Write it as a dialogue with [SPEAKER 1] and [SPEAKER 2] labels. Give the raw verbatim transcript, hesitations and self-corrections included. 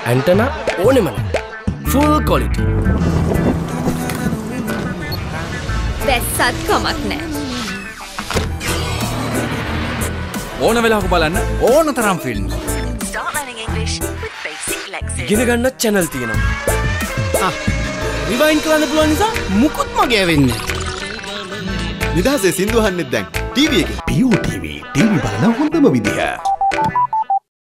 [SPEAKER 1] Antenna ඕනෙම නැහැ. Full quality.
[SPEAKER 2] දැස්සත් කමක් නැහැ.
[SPEAKER 3] ඕන වෙලාවක බලන්න ඕන තරම් film.
[SPEAKER 4] Start learning English with basic lexicon.
[SPEAKER 1] ඉගෙන ගන්න channel තියෙනවා. ආ රිවයින්ඩ් කරන්න පුළුවන් නිසා මුකුත් මගේ වෙන්නේ.
[SPEAKER 5] නිදහසේ සින්දු අහන්නෙත් දැන් ටීවී එකේ.
[SPEAKER 6] P O T V TV බලන හොඳම විදිහ.